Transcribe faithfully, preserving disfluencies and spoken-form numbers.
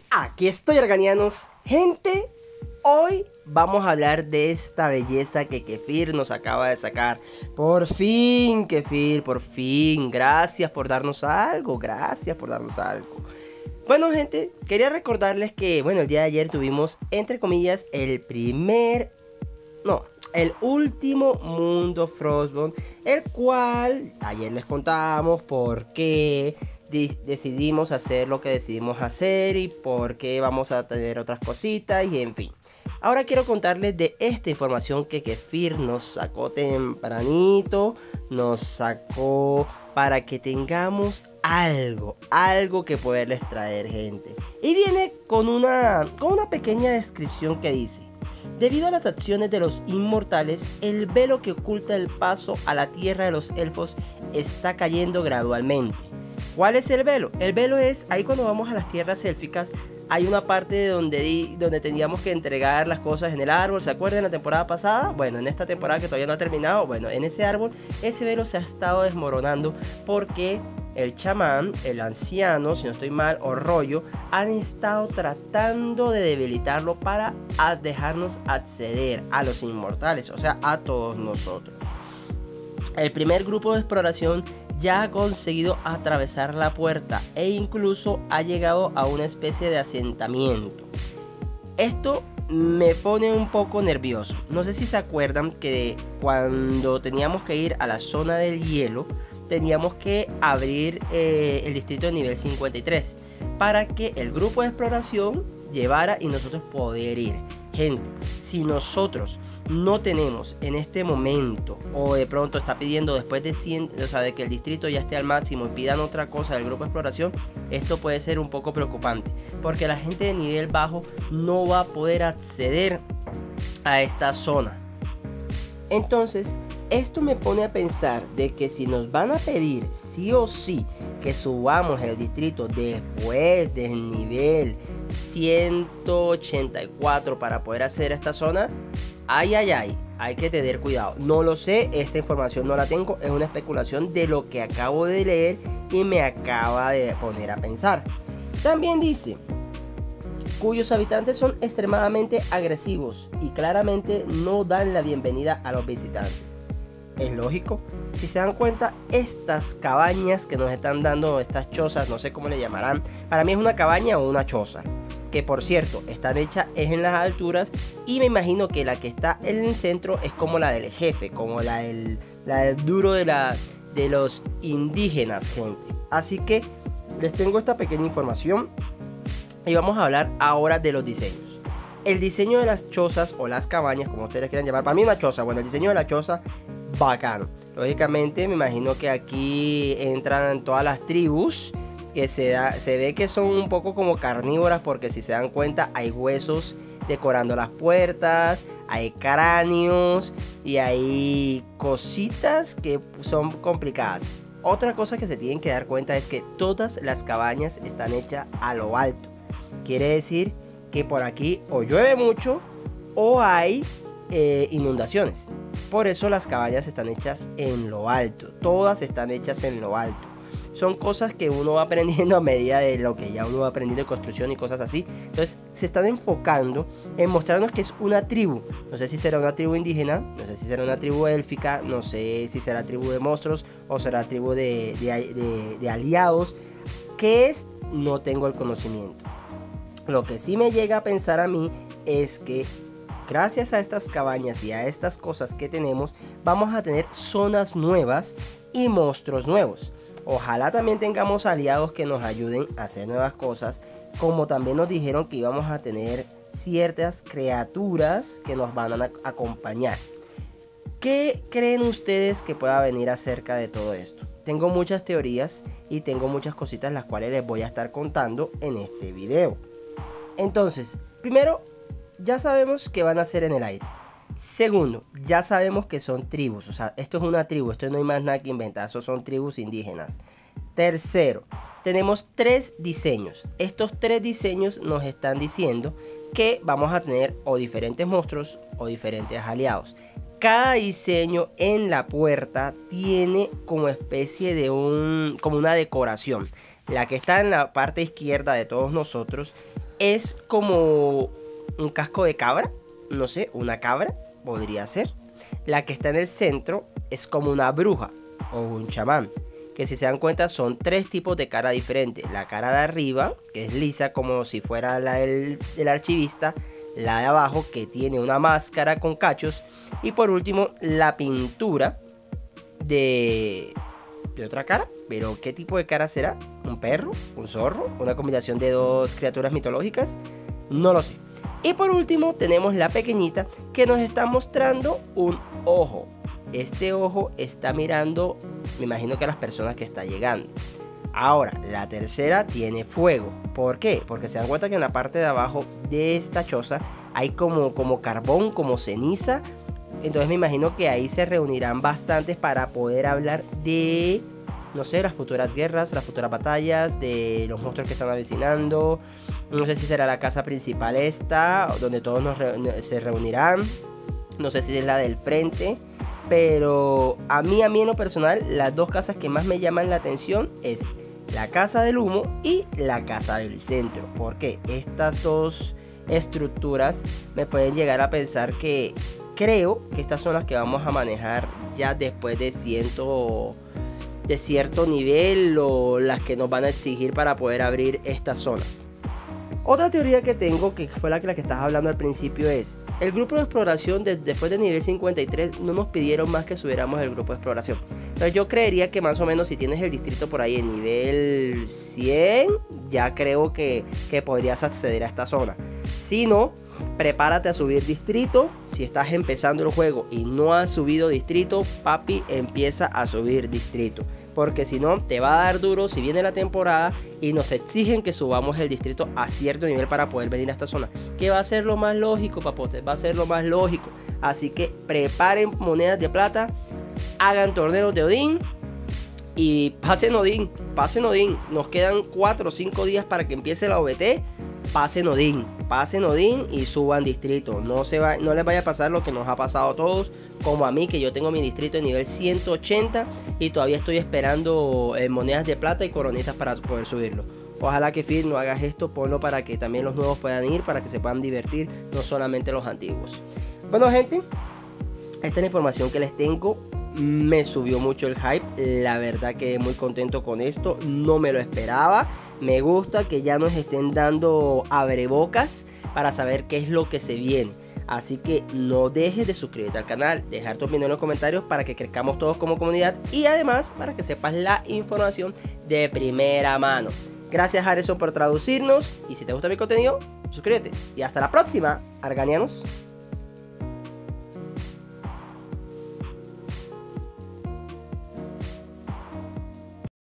Aquí estoy, organianos. Gente, hoy vamos a hablar de esta belleza que Kefir nos acaba de sacar. Por fin, Kefir, por fin. Gracias por darnos algo, gracias por darnos algo. Bueno, gente, quería recordarles que, bueno, el día de ayer tuvimos, entre comillas, el primer... No, el último mundo Frostborn, el cual ayer les contamos por qué decidimos hacer lo que decidimos hacer y por qué vamos a tener otras cositas y en fin. Ahora quiero contarles de esta información que Kefir nos sacó tempranito, nos sacó para que tengamos algo, algo que poderles traer, gente. Y viene con una, con una pequeña descripción que dice: debido a las acciones de los inmortales, el velo que oculta el paso a la tierra de los elfos está cayendo gradualmente. ¿Cuál es el velo? El velo es, ahí cuando vamos a las tierras élficas, hay una parte donde, donde teníamos que entregar las cosas en el árbol. ¿Se acuerdan la temporada pasada? Bueno, en esta temporada que todavía no ha terminado, bueno, en ese árbol, ese velo se ha estado desmoronando porque el chamán, el anciano, si no estoy mal, o rollo, han estado tratando de debilitarlo para dejarnos acceder a los inmortales, o sea, a todos nosotros. El primer grupo de exploración ya ha conseguido atravesar la puerta e incluso ha llegado a una especie de asentamiento. Esto me pone un poco nervioso. No sé si se acuerdan que cuando teníamos que ir a la zona del hielo, teníamos que abrir eh, el distrito de nivel cincuenta y tres para que el grupo de exploración llevara y nosotros poder ir. Gente, si nosotros no tenemos en este momento, o de pronto está pidiendo después de cien, o sea, de que el distrito ya esté al máximo y pidan otra cosa del grupo de exploración, esto puede ser un poco preocupante, porque la gente de nivel bajo no va a poder acceder a esta zona. Entonces, esto me pone a pensar de que si nos van a pedir sí o sí que subamos el distrito después del nivel ciento ochenta y cuatro para poder hacer esta zona, ay, ay, ay, hay que tener cuidado. No lo sé, esta información no la tengo, es una especulación de lo que acabo de leer y me acaba de poner a pensar. También dice, cuyos habitantes son extremadamente agresivos y claramente no dan la bienvenida a los visitantes. Es lógico, si se dan cuenta, estas cabañas que nos están dando, estas chozas, no sé cómo le llamarán, para mí es una cabaña o una choza, que por cierto, están hechas es en las alturas y me imagino que la que está en el centro es como la del jefe, como la del, la del duro de, la, de los indígenas, gente. Así que les tengo esta pequeña información y vamos a hablar ahora de los diseños. El diseño de las chozas o las cabañas, como ustedes quieran llamar, para mí una choza, bueno, el diseño de la choza, bacano. Lógicamente me imagino que aquí entran todas las tribus que se, da, se ve que son un poco como carnívoras, porque si se dan cuenta hay huesos decorando las puertas, hay cráneos y hay cositas que son complicadas. Otra cosa que se tienen que dar cuenta es que todas las cabañas están hechas a lo alto. Quiere decir que por aquí o llueve mucho o hay eh, inundaciones. Por eso las cabañas están hechas en lo alto. Todas están hechas en lo alto. Son cosas que uno va aprendiendo a medida de lo que ya uno va aprendiendo de construcción y cosas así. Entonces se están enfocando en mostrarnos que es una tribu. No sé si será una tribu indígena, no sé si será una tribu élfica, no sé si será tribu de monstruos o será tribu de, de, de, de aliados. ¿Qué es? No tengo el conocimiento. Lo que sí me llega a pensar a mí es que gracias a estas cabañas y a estas cosas que tenemos, vamos a tener zonas nuevas y monstruos nuevos. Ojalá también tengamos aliados que nos ayuden a hacer nuevas cosas, como también nos dijeron que íbamos a tener ciertas criaturas que nos van a acompañar. ¿Qué creen ustedes que pueda venir acerca de todo esto? Tengo muchas teorías y tengo muchas cositas las cuales les voy a estar contando en este video. Entonces, primero, ya sabemos que van a ser en el aire. Segundo, ya sabemos que son tribus, o sea, esto es una tribu, esto no hay más nada que inventar, esto son tribus indígenas. Tercero, tenemos tres diseños. Estos tres diseños nos están diciendo que vamos a tener o diferentes monstruos o diferentes aliados. Cada diseño en la puerta tiene como especie de un, como una decoración. La que está en la parte izquierda de todos nosotros es como un casco de cabra, no sé, una cabra podría ser. La que está en el centro es como una bruja o un chamán, que si se dan cuenta son tres tipos de cara diferentes. La cara de arriba, que es lisa como si fuera la del, del archivista. La de abajo, que tiene una máscara con cachos. Y por último, la pintura de, de otra cara. Pero ¿qué tipo de cara será? ¿Un perro? ¿Un zorro? ¿Una combinación de dos criaturas mitológicas? No lo sé. Y por último tenemos la pequeñita, que nos está mostrando un ojo. Este ojo está mirando, me imagino que a las personas que está llegando. Ahora, la tercera tiene fuego. ¿Por qué? Porque se dan cuenta que en la parte de abajo de esta choza hay como, como carbón, como ceniza. Entonces me imagino que ahí se reunirán bastantes para poder hablar de, no sé, las futuras guerras, las futuras batallas, de los monstruos que están avecinando. No sé si será la casa principal esta, donde todos nos re- se reunirán. No sé si es la del frente. Pero a mí, a mí en lo personal, las dos casas que más me llaman la atención es la casa del humo y la casa del centro. Porque estas dos estructuras me pueden llegar a pensar que creo que estas son las que vamos a manejar ya después de ciento, de cierto nivel, o las que nos van a exigir para poder abrir estas zonas. Otra teoría que tengo, que fue la que, la que estabas hablando al principio, es el grupo de exploración de, después del nivel cincuenta y tres no nos pidieron más que subiéramos el grupo de exploración. Entonces yo creería que más o menos si tienes el distrito por ahí en nivel cien, ya creo que, que podrías acceder a esta zona. Si no, prepárate a subir distrito. Si estás empezando el juego y no has subido distrito, papi, empieza a subir distrito. Porque si no, te va a dar duro si viene la temporada y nos exigen que subamos el distrito a cierto nivel para poder venir a esta zona. Que va a ser lo más lógico, papotes, va a ser lo más lógico. Así que preparen monedas de plata, hagan torneos de Odín y pasen Odín, pasen Odín. Nos quedan cuatro o cinco días para que empiece la O B T. Pasen Odín, pasen Odín y suban distrito. No, se va, no les vaya a pasar lo que nos ha pasado a todos, como a mí, que yo tengo mi distrito en nivel ciento ochenta y todavía estoy esperando eh, monedas de plata y coronitas para poder subirlo. Ojalá que Phil no hagas esto, ponlo para que también los nuevos puedan ir, para que se puedan divertir, no solamente los antiguos. Bueno, gente, esta es la información que les tengo. Me subió mucho el hype, la verdad quedé muy contento con esto, no me lo esperaba. Me gusta que ya nos estén dando abrebocas para saber qué es lo que se viene. Así que no dejes de suscribirte al canal, dejar tu opinión en los comentarios para que crezcamos todos como comunidad y además para que sepas la información de primera mano. Gracias, Harrison, por traducirnos, y si te gusta mi contenido, suscríbete. Y hasta la próxima, arganianos.